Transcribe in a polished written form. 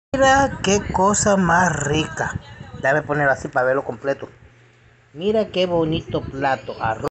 Mira qué cosa más rica. Déjame ponerlo así para verlo completo. Mira qué bonito plato. Arroz.